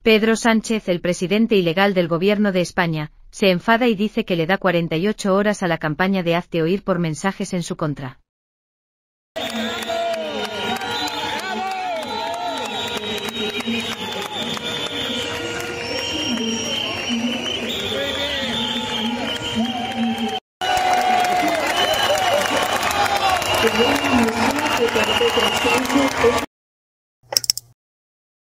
Pedro Sánchez, el presidente ilegal del gobierno de España, se enfada y dice que le da 48 horas a la campaña de Hazte Oír por mensajes en su contra.